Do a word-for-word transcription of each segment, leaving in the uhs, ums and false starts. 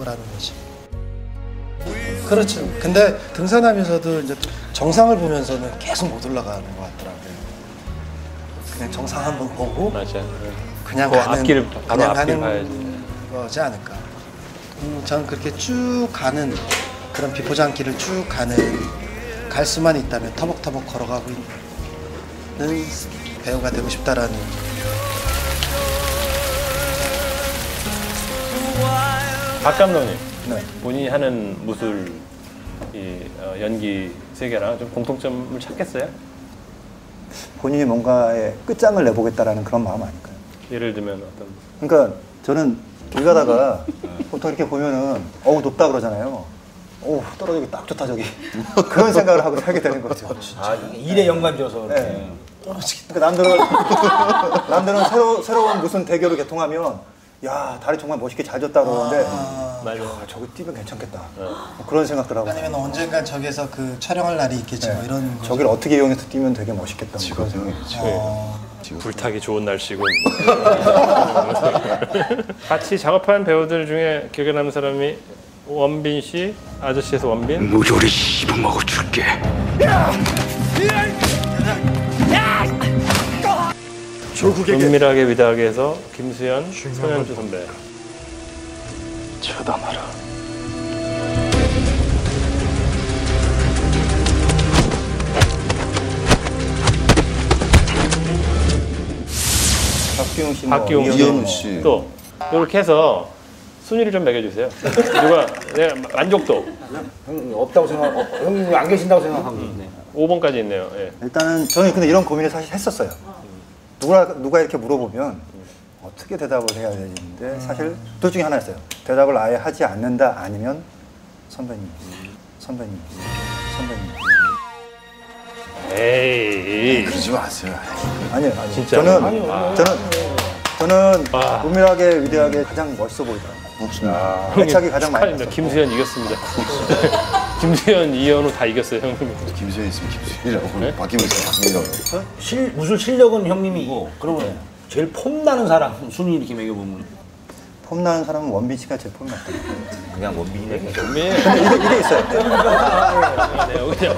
하는 거지. 그렇죠. 근데 등산하면서도 이제 정상을 보면서는 계속 못 올라가는 것 같더라고요. 그냥 정상 한번 보고 맞아. 그냥 그 가는 앞길, 그냥 앞길 가는 봐야지. 거지 않을까. 음, 전 그렇게 쭉 가는 그런 비포장길을 쭉 가는 갈 수만 있다면 터벅터벅 걸어가고 있는 배우가 되고 싶다라는. 박 감독님, 네. 본인이 하는 무술 이 어, 연기 세계랑 좀 공통점을 찾겠어요? 본인이 뭔가의 끝장을 내보겠다라는 그런 마음 아닐까요? 예를 들면 어떤? 그러니까 저는 길 가다가 보통 이렇게 보면은 어우 높다 그러잖아요. 어우 떨어지기 딱 좋다 저기. 그런 생각을 하고 살게 되는 거죠. 아, 일에 연관져서. 네. 그러니까 남들은 남들은 새로 새로운 무슨 대교를 개통하면 야 다리 정말 멋있게 잘 졌다 그러는데 아, 맞아. 야, 저거 뛰면 괜찮겠다. 뭐 그런 생각들 하고. 아니면 언젠간 저기서 그 촬영할 날이 있겠지. 네. 뭐 이런 거죠. 저기를 어떻게 이용해서 뛰면 되게 멋있겠다. 뭐 그런 생각. 어, 불타기 좋은 날씨군. 같이 작업한 배우들 중에 기억에 남는 사람이 원빈 씨, 아저씨에서 원빈. 무조리 씹어먹어 줄게. 은밀하게 위대하게 해서 김수현, 손현주 선배. 쳐다마라. 박기용 씨, 뭐, 박기용 씨. 이현우 씨. 또 이렇게 해서 순위를 좀 매겨주세요. 누가 내가 만족도 형 없다고 생각, 어, 형님 안 계신다고 생각하고 있네. 오 번까지 있네요. 예. 일단은 저는 근데 이런 고민을 사실 했었어요. 누가 누가 이렇게 물어보면 어떻게 대답을 해야 되는데 사실 둘 중에 하나였어요. 대답을 아예 하지 않는다 아니면 선배님, 선배님, 선배님. 에이. 그러지 마세요. 아니요, 아니요. 진짜? 저는 아니요, 아니요. 저는 저는 아. 은밀하게 위대하게 가장 멋있어 보이더라고요. 없습니다. 애착이 가장 많이 축하드립니다. 갔었고. 김수현 이겼습니다. 김수현, 이현우 다 이겼어요, 형님. 김수현 있으면 김수현이라고. 네? 박기문 있으면 박기문이라고. 실, 무술 실력은 형님이고, 그러고 제일 폼나는 사람 순위 이렇게 매겨보면 폼나는 사람은 원빈 씨가 제일 폼 났다. 그냥 원빈이네. 원빈. 이게 이게 있어요. 네, 여기요.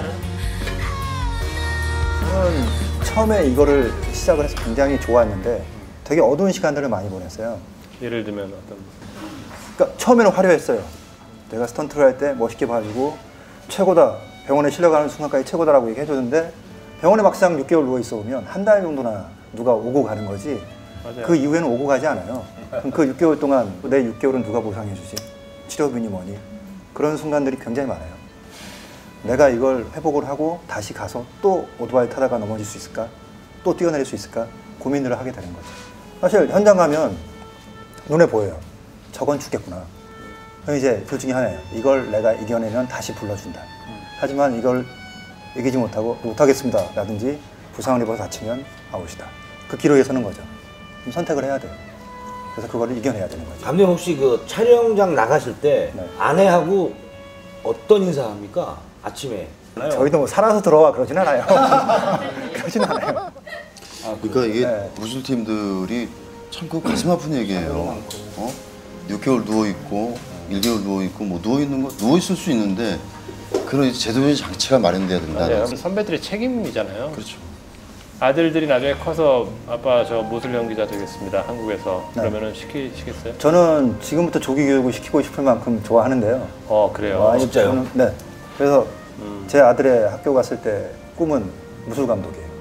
저는 처음에 이거를 시작을 해서 굉장히 좋았는데 되게 어두운 시간들을 많이 보냈어요. 예를 들면 어떤? 그러니까 처음에는 화려했어요. 내가 스턴트를 할 때 멋있게 봐주고 최고다. 병원에 실려가는 순간까지 최고다라고 얘기해줬는데 병원에 막상 육 개월 누워 있어 보면 한 달 정도나 누가 오고 가는 거지. 맞아요. 그 이후에는 오고 가지 않아요. 그럼 그 육 개월 동안 내 육 개월은 누가 보상해주지? 치료비니 뭐니? 그런 순간들이 굉장히 많아요. 내가 이걸 회복을 하고 다시 가서 또 오토바이 타다가 넘어질 수 있을까? 또 뛰어내릴 수 있을까? 고민을 하게 되는 거죠. 사실 현장 가면 눈에 보여요. 저건 죽겠구나. 그럼 이제 둘 중에 하나예요. 이걸 내가 이겨내면 다시 불러준다. 하지만 이걸 이기지 못하고 못하겠습니다. 라든지 부상을 입어서 다치면 아웃이다. 그 기로에 서는 거죠. 그럼 선택을 해야 돼요. 그래서 그거를 이겨내야 되는 거죠. 감독님 혹시 그 촬영장 나가실 때 네. 아내하고 어떤 인사합니까? 아침에. 저희도 뭐 살아서 들어와 그러진 않아요. 그러진 않아요. 그러니까 이게 네. 무술팀들이 참 그 가슴 아픈 얘기예요. 어? 육 개월 누워 있고 일 개월 누워 있고 뭐 누워 있는 거 누워 있을 수 있는데 그런 제도적인 장치가 마련돼야 된다. 맞아요. 선배들의 책임이잖아요. 그렇죠. 아들들이 나중에 커서 아빠 저 무술 연기자 되겠습니다. 한국에서. 네. 그러면은 시키시겠어요? 저는 지금부터 조기 교육을 시키고 싶을 만큼 좋아하는데요. 어 그래요. 아, 진짜요? 저는- 네. 그래서 음. 제 아들의 학교 갔을 때 꿈은 무술 감독이에요.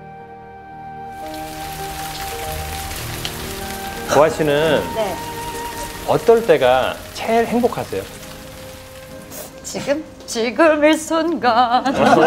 보아 씨는 네. 어떨 때가 제일 행복하세요? 지금? 지금의 순간.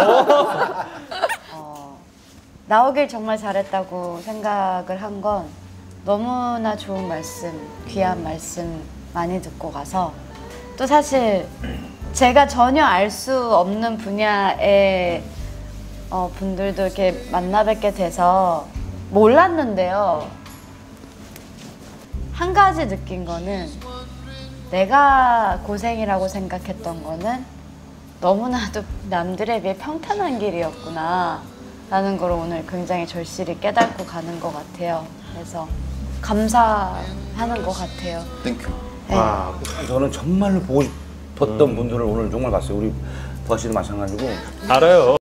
어, 나오길 정말 잘했다고 생각을 한 건 너무나 좋은 말씀, 귀한 말씀 많이 듣고 가서 또 사실 제가 전혀 알 수 없는 분야의 어, 분들도 이렇게 만나 뵙게 돼서 몰랐는데요. 한 가지 느낀 거는 내가 고생이라고 생각했던 거는 너무나도 남들에 비해 평탄한 길이었구나 라는 걸 오늘 굉장히 절실히 깨닫고 가는 것 같아요. 그래서 감사하는 것 같아요. 땡큐. 와, 저는 정말로 보고 싶었던 분들을 오늘 정말 봤어요. 우리 부하 씨도 마찬가지고. 알아요.